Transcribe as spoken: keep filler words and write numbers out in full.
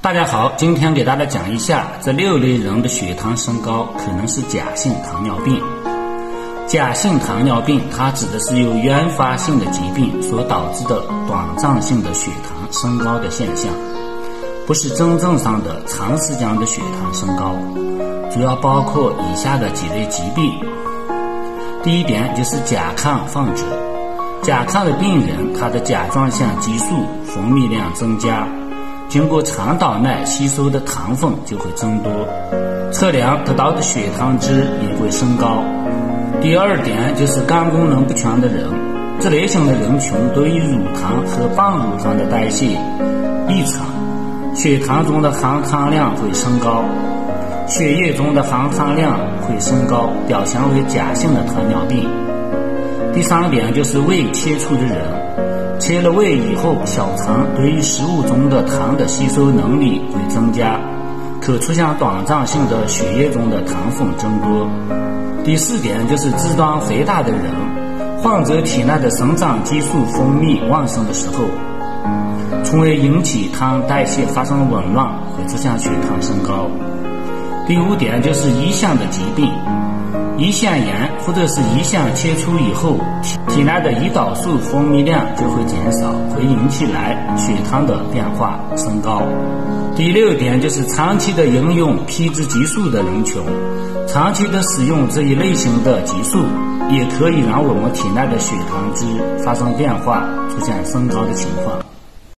大家好，今天给大家讲一下这六类人的血糖升高可能是假性糖尿病。假性糖尿病它指的是由原发性的疾病所导致的短暂性的血糖升高的现象，不是真正上的长时间的血糖升高，主要包括以下的几类疾病。第一点就是甲亢患者，甲亢的病人他的甲状腺激素分泌量增加，经过肠道内吸收的糖分就会增多，测量得到的血糖值也会升高。第二点就是肝功能不全的人，这类型的人群对于乳糖和半乳糖的代谢异常，血糖中的含糖量会升高，血液中的含糖量会升高，表现为假性的糖尿病。第三点就是胃切除的人，切了胃以后，小肠对于食物中的糖的吸收能力会增加，可出现短暂性的血液中的糖分增多。第四点就是肢端肥大的人，患者体内的生长激素分泌旺盛的时候，从而引起糖代谢发生紊乱，会出现血糖升高。第五点就是胰腺的疾病，胰腺炎或者是胰腺切除以后，体内的胰岛素分泌量就会减少，会引起来血糖的变化升高。第六点就是长期的饮用皮质激素的人群，长期的使用这一类型的激素也可以让我们体内的血糖值发生变化，出现升高的情况。